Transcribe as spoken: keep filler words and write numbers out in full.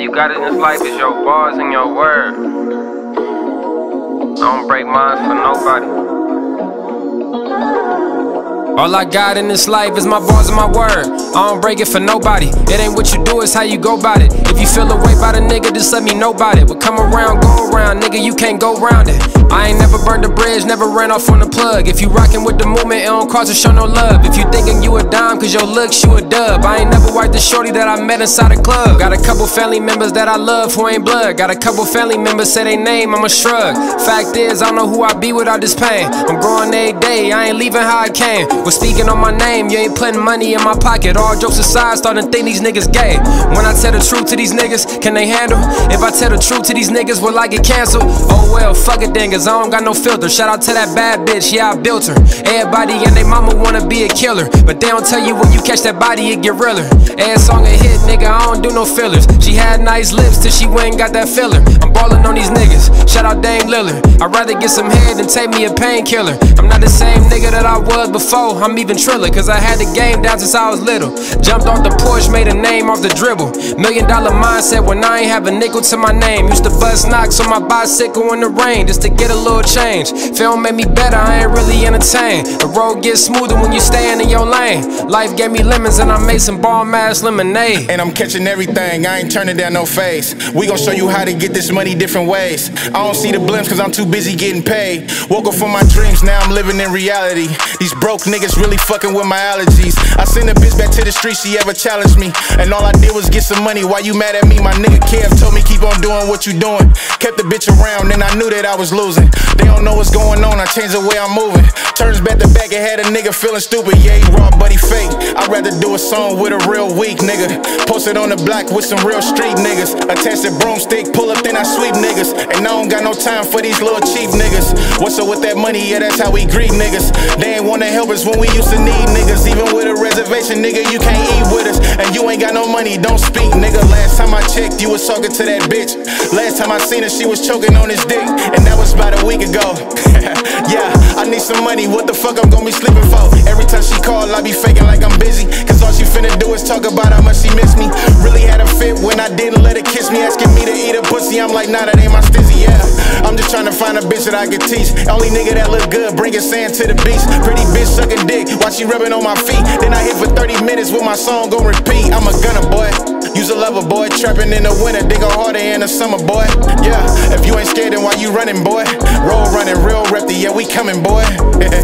you got it in this life is your bars and your word. I don't break mine for nobody. All I got in this life is my bars and my word. I don't break it for nobody. It ain't what you do, it's how you go about it. If you feel away by the nigga, just let me know about it. But come around, go around, nigga, you can't go round it. I ain't never burned a bridge, never ran off on the plug. If you rockin' with the movement, it don't cause to show no love. If you thinking you a dime, cause your looks, you a dub. I ain't never wiped the shorty that I met inside a club. Got a couple family members that I love who ain't blood. Got a couple family members say they name, I'ma shrug. Fact is, I don't know who I be without this pain. I'm growing every day, I ain't leaving how I came. Was speaking on my name, you ain't putting money in my pocket. All jokes aside, starting to think these niggas gay. When I tell the truth to these niggas, can they handle? If I tell the truth to these niggas, will I get canceled? Oh well, fuck it then, cause I don't got no filter. Shout out to that bad bitch, yeah, I built her. Everybody and they mama wanna be a killer, but they don't tell you when you catch that body, it get realer. Every song a hit, nigga, I don't do no fillers. She had nice lips till she went and got that filler. I'm ballin' on these niggas, shout out Dame Lillard. I'd rather get some head than take me a painkiller. I'm not the same nigga that I was before, I'm even triller, cause I had the game down since I was little. Jumped off the porch, made a name off the dribble. Million dollar mindset when I ain't have a nickel to my name. Used to bust knocks on my bicycle in the rain just to get a little change. Film made me better, I ain't really entertained. The road gets smoother when you stayin' in your lane. Life gave me lemons and I made some bomb ass lemonade. And I'm catching everything, I ain't turning down no face. We gon' show you how to get this money different ways. I don't see the blimps cause I'm too busy getting paid. Woke up from my dreams, now I'm living in reality. These broke niggas really fucking with my allergies. I sent a bitch back to the street, she ever challenged me. And all I did was get some money, why you mad at me? My nigga Kev told me keep on doing what you doing. Kept the bitch around and I knew that I was losing. They don't know what's going on, I changed the way I'm moving. Turns back to back and had a nigga feeling stupid. Yeah, he raw but he fake. I'd rather do a song with a real weak nigga. Post it on the block with some real street niggas. Attach a broomstick, pull up then I sweep niggas. And I don't got no time for these little cheap niggas. What's up with that money? Yeah, that's how we greet niggas. They ain't wanna help us when we used to need niggas. Even with a reservation, nigga, you can't eat with us. And you ain't got no money, don't speak, nigga. Last time I checked, you was talking to that bitch. Last time I seen her, she was choking on his dick. And that was about a week ago. Yeah, I need some money, what the fuck I'm gonna be sleeping for? Every time she call, I be faking like I'm busy. Cause all she finna do is talk about how much she miss me. Really had a fit when I didn't let her kiss me. Asking me to eat a pussy, I'm like, nah, that ain't my stizzy, yeah. I'm just trying to find a bitch that I can teach. Only nigga that look good, bringing sand to the beach. Pretty bitch sucking dick, while she rubbing on my feet. Then I hit for thirty minutes with my song gon' repeat. I'm a gunner, boy, use a lover, boy. Trapping in the winter, they go harder in the summer, boy. Yeah, if you ain't scared, then why you running, boy? Roll running, real repty, yeah, we coming, boy.